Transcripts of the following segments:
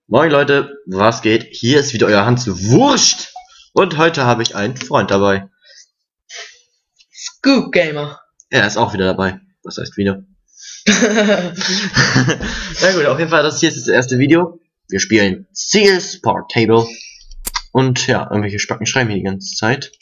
Moin Leute, was geht? Hier ist wieder euer Hans Wurst und heute habe ich einen Freund dabei. Scoop Gamer. Er ist auch wieder dabei. Was heißt wieder? Na gut, auf jeden Fall, das hier ist das erste Video. Wir spielen CS Portable und ja, irgendwelche Spacken schreiben hier die ganze Zeit.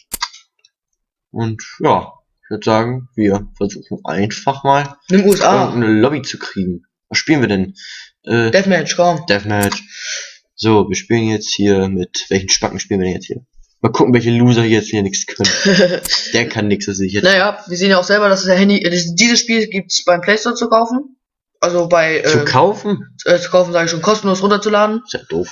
Und ja, ich würde sagen, wir versuchen einfach mal in den USA eine Lobby zu kriegen. Was spielen wir denn? Deathmatch, komm. Deathmatch. So, wir spielen jetzt hier mit welchen Spacken spielen wir denn jetzt hier? Mal gucken, welche Loser hier jetzt hier nichts können. Der kann nichts, das sehe ich jetzt. Naja, wir sehen ja auch selber, dass das Handy, dieses Spiel gibt's beim Play Store zu kaufen. Also bei zu kaufen? Zu kaufen sage ich schon, kostenlos runterzuladen. Ist ja doof.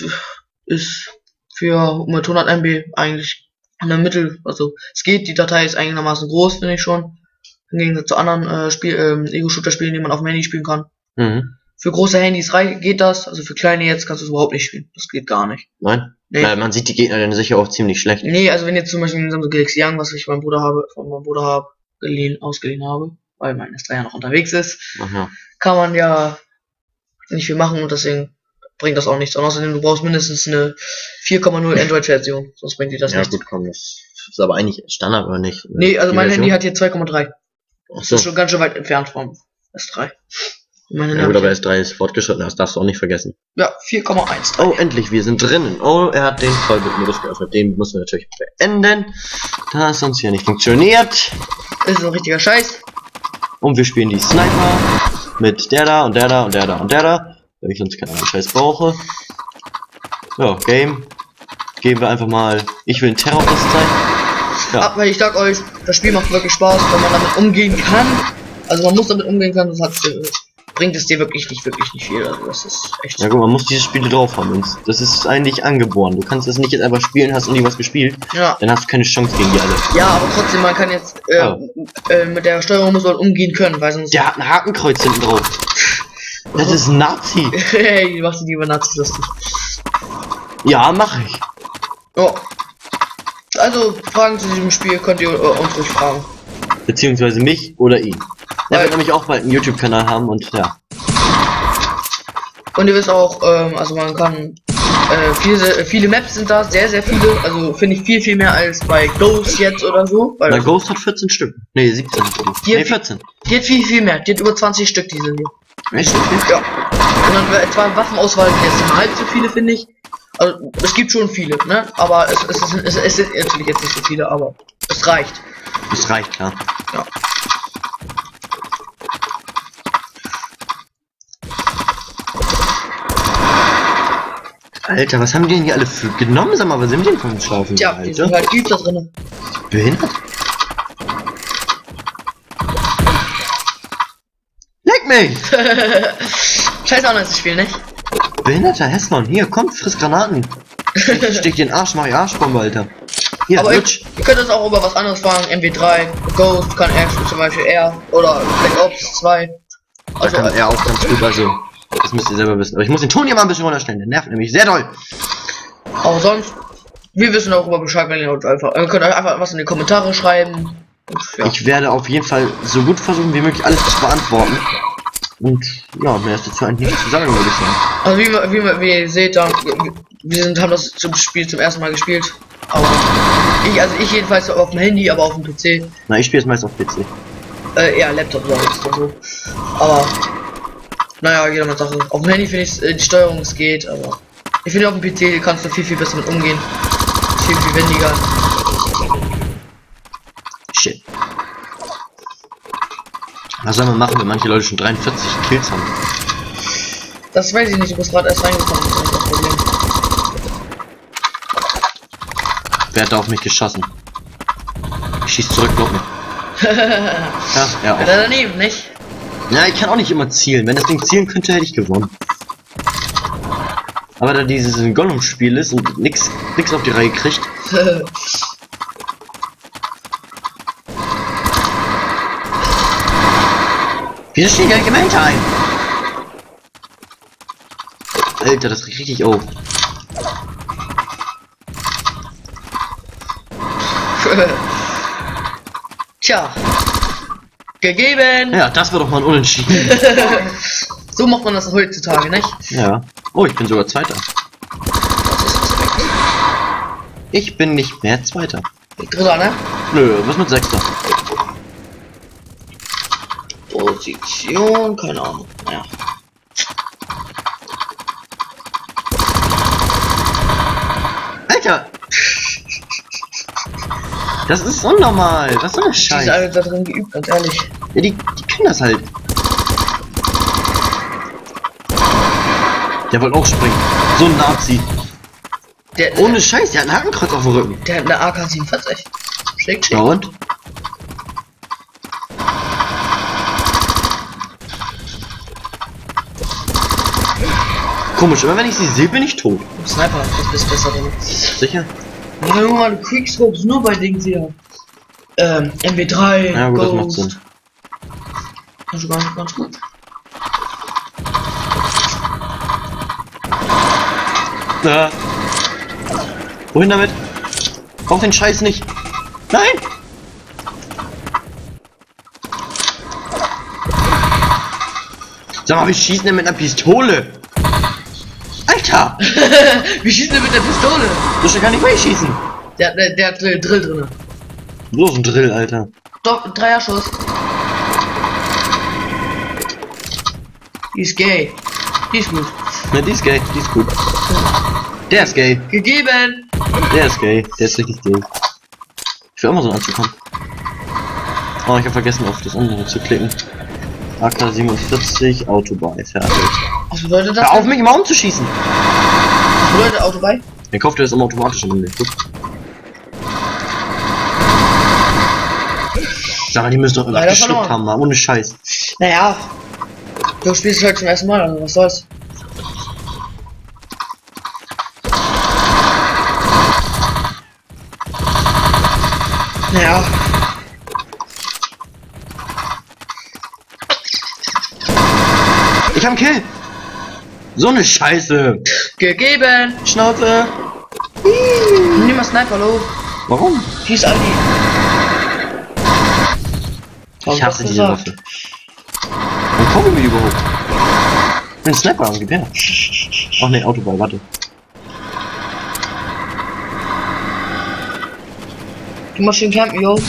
Ist für mit 100 MB eigentlich in der Mitte, also es geht, die Datei ist einigermaßen groß, finde ich schon. Im Gegensatz zu anderen Ego-Shooter-Spielen, die man auf dem Handy spielen kann. Mhm. Für große Handys geht das, also für kleine jetzt kannst du es überhaupt nicht spielen. Das geht gar nicht. Nein? Nee. Weil man sieht die Gegner dann sicher auch ziemlich schlecht. Nee, also wenn jetzt zum Beispiel ein Samsung Galaxy Young, was ich von meinem Bruder ausgeliehen habe, weil mein S3 ja noch unterwegs ist, Aha. kann man ja nicht viel machen und deswegen bringt das auch nichts. Und außerdem, du brauchst mindestens eine 4,0 Android-Version, sonst bringt dir das nichts. Ja gut, komm, das ist aber eigentlich Standard, oder nicht? Nee, also mein Version? Handy hat hier 2,3. Das So. ist schon ganz schön weit entfernt vom S3. Ja gut, aber S3 ist fortgeschritten, das darfst du auch nicht vergessen. Ja, 4,1. Oh, endlich, wir sind drinnen. Oh, er hat den Vollbildmodus geöffnet. Den müssen wir natürlich beenden, da es sonst hier nicht funktioniert. Das ist ein richtiger Scheiß. Und wir spielen die Sniper mit der da und der da und der da und der da, weil ich sonst keinen anderen Scheiß brauche. So, Game. Geben wir einfach mal. Ich will einen Terrorist sein. Ja. Weil ich sag euch, das Spiel macht wirklich Spaß, wenn man damit umgehen kann. Also man muss damit umgehen können, bringt es dir wirklich nicht viel. Also das ist echt. Ja gut, man muss dieses Spiel drauf haben. Und das ist eigentlich angeboren. Du kannst das nicht jetzt einfach spielen, hast nie was gespielt. Ja. Dann hast du keine Chance gegen die alle. Ja, aber trotzdem, man kann jetzt mit der Steuerung muss man umgehen können, weil sonst. Der hat ein Hakenkreuz hinten drauf. Das ist ein Nazi. Hey, du machst die lieber Nazis lustig. Ja, mach ich. Oh. Also, Fragen zu diesem Spiel könnt ihr uns ruhig fragen. Beziehungsweise mich oder ihn. Der wird nämlich auch bald einen YouTube-Kanal haben und ja. Und ihr wisst auch, also man kann, viele Maps sind da, sehr, sehr viele. Also finde ich viel mehr als bei Ghost jetzt oder so. Weil Ghost hat 14 Stück. Nee, 17. Nee, 14. Die hat viel mehr. Die hat über 20 Stück, diese hier. Echt? Ja. Und dann zwar Waffenauswahl jetzt nicht halb so viele, finde ich. Also, es gibt schon viele, ne? Aber es sind natürlich jetzt nicht so viele, aber es reicht. Es reicht, klar. Ja. Alter, was haben die denn hier alle für genommen? Sag mal, was sind die denn vom Schlafen? Tja, die sind halt übel da drin. Behindert? Leck mich! Scheiß auch noch zu spielen, nicht? Behinderter Hesslon, hier, komm, friss Granaten. Ich stich dir den Arsch, mach ich Arschbombe, Alter. Hier, aber ihr könnt das auch über was anderes fragen, MW3, Ghost kann er zum Beispiel R oder Black Ops 2. Also kann er auch ganz gut, also das müsst ihr selber wissen. Aber ich muss den Ton hier mal ein bisschen runterstellen, der nervt nämlich sehr doll. Aber sonst, wir wissen auch über Bescheid, wenn ihr uns einfach, ihr könnt einfach was in die Kommentare schreiben. Und, ja. Ich werde auf jeden Fall so gut versuchen wie möglich alles zu beantworten. Und ja, mehr ist dazu eigentlich nichts zu sagen, würde ich sagen. Also wie ihr seht, dann, haben das Spiel zum ersten Mal gespielt. Aber ich jedenfalls auf dem Handy, aber auf dem PC. Na, ich spiele es meist auf PC. Ja, Laptop oder so. Aber naja, jeder Sache. Auf dem Handy finde ich die Steuerung, es geht, aber ich finde auf dem PC kannst du viel besser mit umgehen. Viel wendiger. Shit. Was soll man machen, wenn manche Leute schon 43 Kills haben? Das weiß ich nicht, du bist gerade erst reingekommen, das ist das Problem. Wer hat da auf mich geschossen? Ich schieß zurück, glaub mir. Ja, er auch. Wird er daneben, nicht? Ja, ich kann auch nicht immer zielen. Wenn das Ding zielen könnte, hätte ich gewonnen. Aber da dieses Gollum-Spiel ist und nix auf die Reihe kriegt. Wieso steht ja gemeint ein? Alter, das riecht richtig auf. Tja. Gegeben. Ja, das war doch mal ein Unentschieden. So macht man das heutzutage, nicht? Ja. Oh, ich bin sogar Zweiter. Ich bin nicht mehr Zweiter. Dritter, ne? Nö, was mit Sechster? Position, keine Ahnung. Naja. Alter! Das ist unnormal. Was soll das Die Scheiß? sind alle da drin geübt, ganz ehrlich. Ja, die können das halt. Der wollte auch springen. So ein Nazi. Ohne Scheiß, der hat einen Hakenkreuz auf dem Rücken. Der hat eine AK-47. Schlägt Ja und? Komisch, immer wenn ich sie sehe, bin ich tot. Sniper, das bist besser drin. Sicher? Ja, Junge, Quickscopes nur bei Dings hier. MW3. Ja gut, Ghost. das macht Sinn. Also ganz gut. Wohin damit? Brauch den Scheiß nicht. Nein! Sag mal, wir schießen denn mit einer Pistole? Alter! Wir schießen denn mit der Pistole? Du kannst ja gar nicht mehr schießen. Der hat Drill drin. Bloß ein Drill, Alter. Doch, Dreierschuss. Die ist gay. Die ist gut. Na, die ist gay, die ist gut. Der ist gay. Gegeben! Der ist gay. Der ist richtig gay. Ich will auch mal so einen Anzug haben. Oh, ich habe vergessen, auf das andere zu klicken. AK-47, Autobahn, fertig. Was bedeutet das? Hör auf, mich immer umzuschießen! Was bedeutet Autobahn? Der kauft das immer automatisch im Guck. Sag mal, die müssen doch immer Leider geschluckt verloren. haben, mal, ohne Scheiß. Naja. Du spielst halt zum ersten Mal, also was soll's? Naja. Ich hab einen Kill! So eine Scheiße! Gegeben! Schnauze! Nimm mal Sniper, lo. Warum? Schieß Aldi. Ich hasse diese Waffe. Warum kommen wir überhaupt? Ein Sniper am Gewehr. Ach ne, Autoball, warte. Du machst den Campen, yo.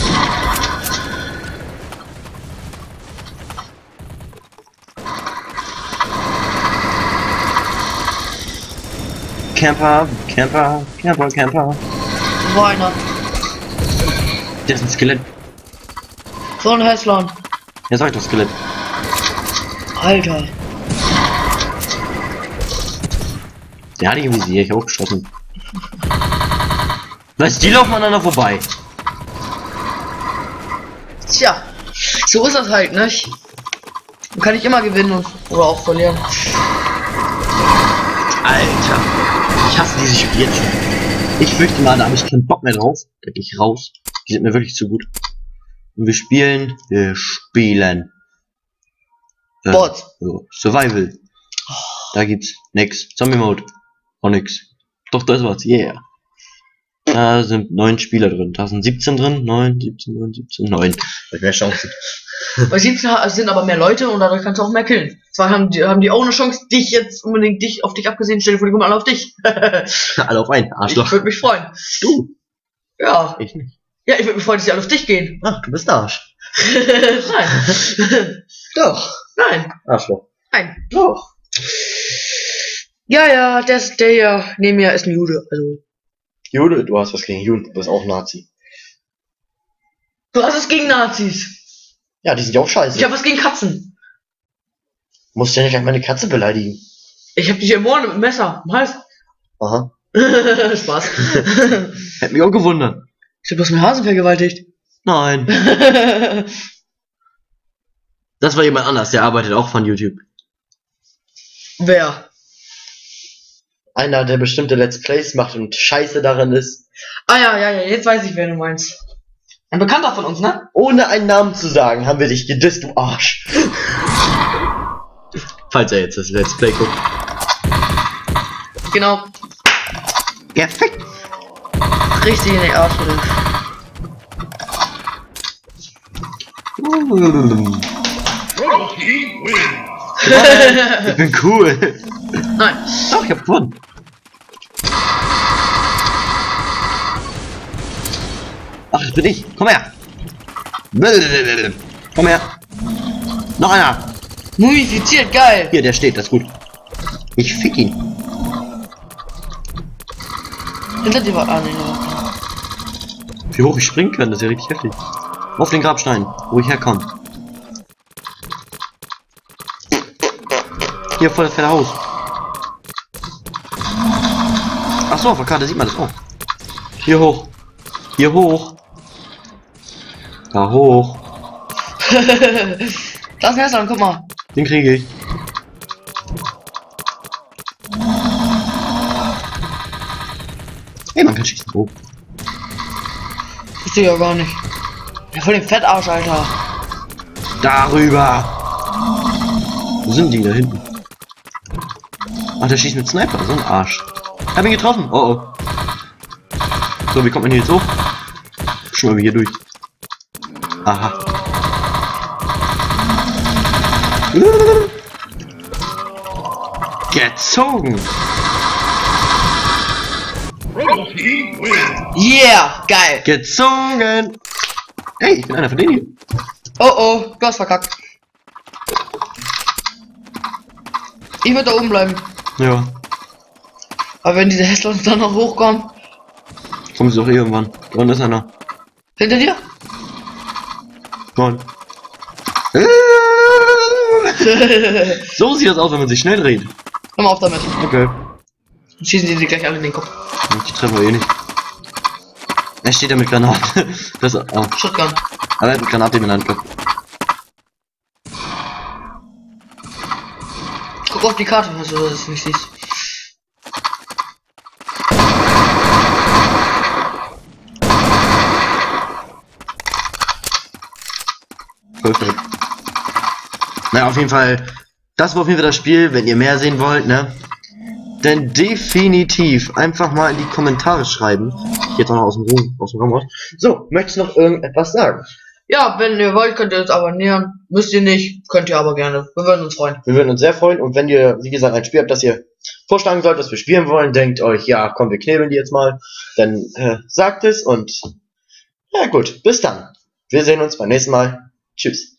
Camper, Camper, Camper, Camper. Wo war einer? Der ist ein Skelett. So ein Häslon. Ja, sag ich doch Skelett. Alter. Der hatte ich im Visier, ich hab auch geschossen. Weißt du, die laufen aneinander vorbei. Tja, so ist das halt, ne? Man kann nicht immer gewinnen oder auch verlieren. Alter, ich hasse dieses Spiel jetzt schon. Ich fürchte mal, da habe ich keinen Bock mehr drauf. Da gehe ich raus. Die sind mir wirklich zu gut. Und wir spielen Bots. Survival. Da gibt's nix. Zombie Mode. Auch nix. Doch, da ist was. Yeah. Da sind 9 Spieler drin. Da sind 17 drin. 9, 17, 9, 17, 9. Mehr Chancen. Bei 17 sind aber mehr Leute und dadurch kannst du auch mehr killen. Zwar haben die auch eine Chance, dich jetzt unbedingt auf dich abgesehen, stell dir vor, die kommen alle auf dich. Alle auf einen. Arschloch. Ich würde mich freuen. Du. Ja. Ich nicht. Ja, ich würde mich freuen, dass die alle auf dich gehen. Ach, du bist Arsch. Nein. Doch. Nein. Arschloch. Nein. Doch. Ja, der hier neben mir ist ein Jude. Also. Jude? Du hast was gegen Juden. Du bist auch Nazi. Du hast es gegen Nazis. Ja, die sind ja auch scheiße. Ich habe was gegen Katzen. Musst ja nicht gleich meine Katze beleidigen. Ich hab dich ermordet mit dem Messer. Am Hals. Aha. Spaß. Hätte mich auch gewundert. Ich hab bloß mit Hasen vergewaltigt. Nein. Das war jemand anders, der arbeitet auch von YouTube. Wer? Einer, der bestimmte Let's Plays macht und scheiße darin ist. Ah ja, jetzt weiß ich, wer du meinst. Ein Bekannter von uns, ne? Ohne einen Namen zu sagen, haben wir dich gedisst, du Arsch. Falls er jetzt das Let's Play guckt. Genau. Perfekt. Richtig in den Arsch. Ich bin cool. Nein. Doch, ich hab gewonnen. Ach, das bin ich. Komm her. Komm her. Noch einer. Mumifiziert, geil. Hier, der steht, das ist gut. Ich fick ihn. Hinter dir war. Ah, nee, no. Wie hoch ich springen kann, das ist ja richtig heftig. Auf den Grabstein, wo ich herkomme. Hier vor das fette Haus. Ach so, auf der Karte sieht man das auch. Hier hoch. Hier hoch. Da hoch. Das ist Messer, guck mal. Den kriege ich. Hey, man kann schießen. Oh. Wusste ich ja gar nicht. Ja, voll den Fettarsch, Alter. Darüber. Wo sind die da hinten? Ach, der schießt mit Sniper. So ein Arsch. Hab ihn getroffen. Oh oh. So, wie kommt man hier jetzt hoch? Schon mal hier durch. Aha. Gezogen. Yeah, geil. Gezogen. Hey, ich bin einer von denen hier. Oh oh, du hast verkackt. Ich würde da oben bleiben. Ja. Aber wenn diese Hässler uns dann noch hochkommen. Kommen sie doch irgendwann. Da unten ist einer. Hinter dir? Nein. So sieht das aus, wenn man sich schnell dreht. Hör mal auf damit. Okay. Dann schießen die dir gleich alle in den Kopf. Ich treffe eh nicht. Er steht ja mit Granaten. Das, oh. Shotgun. Aber er hat mit Granate in der Hand gehabt. Guck auf die Karte, falls du das nicht siehst. Perfekt. Naja, auf jeden Fall. Das war auf jeden Fall das Spiel, wenn ihr mehr sehen wollt, ne? Denn definitiv einfach mal in die Kommentare schreiben. Ich geh jetzt auch noch aus dem Raum raus. So, möchtest du noch irgendetwas sagen? Ja, wenn ihr wollt, könnt ihr uns abonnieren. Müsst ihr nicht, könnt ihr aber gerne. Wir würden uns freuen. Wir würden uns sehr freuen. Und wenn ihr, wie gesagt, ein Spiel habt, das ihr vorschlagen sollt, was wir spielen wollen, denkt euch, ja, komm, wir knebeln die jetzt mal. Dann sagt es und ja gut, bis dann. Wir sehen uns beim nächsten Mal. Tschüss.